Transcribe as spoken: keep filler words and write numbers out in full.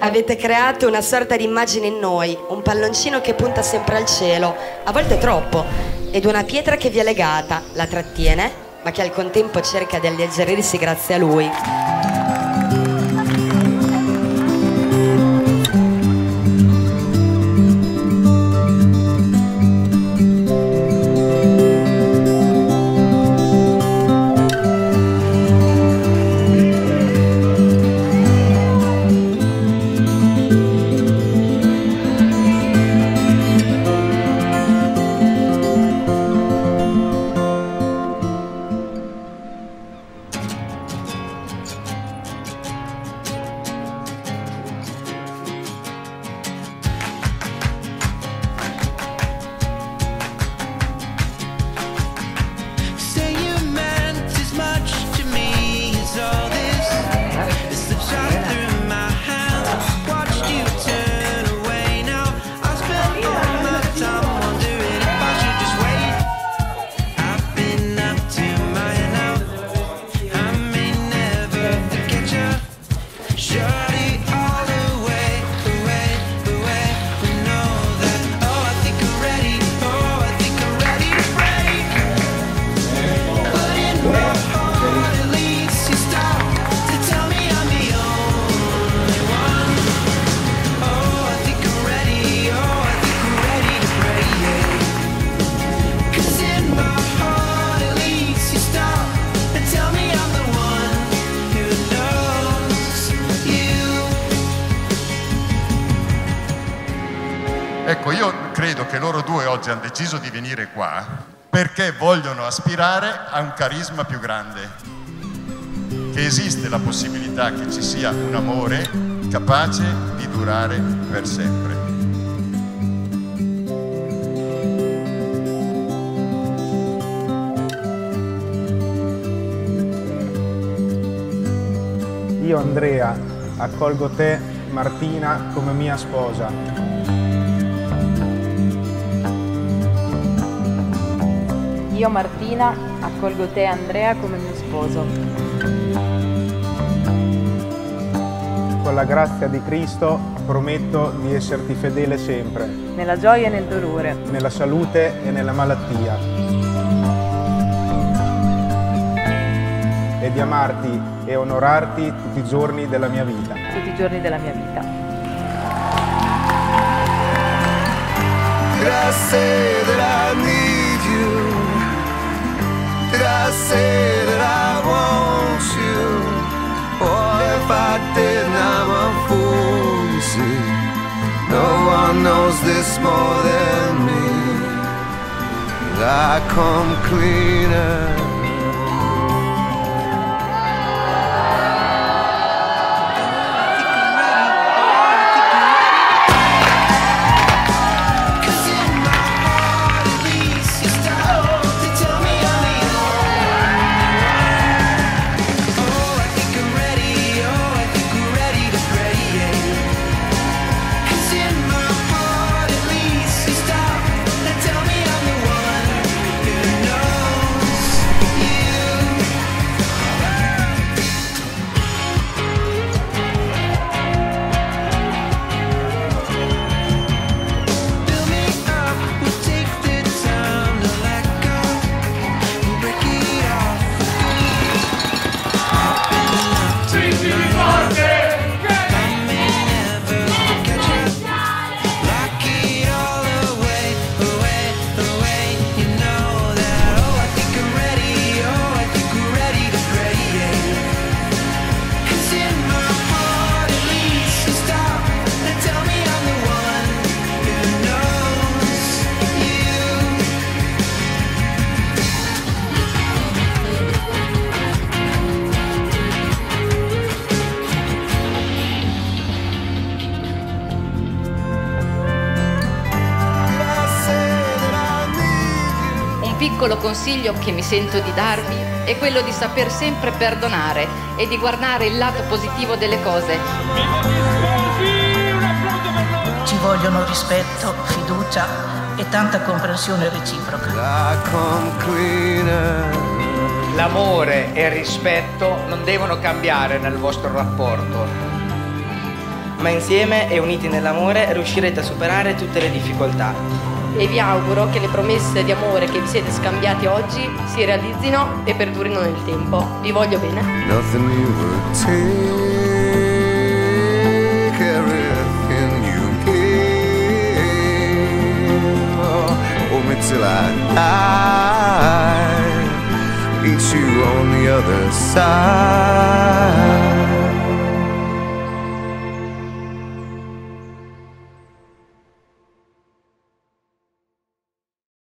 Avete creato una sorta di immagine in noi, un palloncino che punta sempre al cielo, a volte troppo, ed una pietra che vi è legata, la trattiene, ma che al contempo cerca di alleggerirsi grazie a lui. Ecco, io credo che loro due oggi hanno deciso di venire qua perché vogliono aspirare a un carisma più grande, che esiste la possibilità che ci sia un amore capace di durare per sempre. Io, Andrea, accolgo te, Martina, come mia sposa. Io, Martina, accolgo te, Andrea, come mio sposo. Con la grazia di Cristo prometto di esserti fedele sempre. Nella gioia e nel dolore. Nella salute e nella malattia. E di amarti e onorarti tutti i giorni della mia vita. Tutti i giorni della mia vita. Did I say that I need you? Did I say that I want you? Or if I did, I'm a fool, you see. No one knows this more than me. I come cleaner. Un piccolo consiglio che mi sento di darvi è quello di saper sempre perdonare e di guardare il lato positivo delle cose. Ci vogliono rispetto, fiducia e tanta comprensione reciproca. L'amore e il rispetto non devono cambiare nel vostro rapporto. ma insieme e uniti nell'amore riuscirete a superare tutte le difficoltà. E vi auguro che le promesse di amore che vi siete scambiati oggi si realizzino e perdurino nel tempo. Vi voglio bene. Nothing you would take, everything you give. Oh, hold me till I die, meet you on the other side.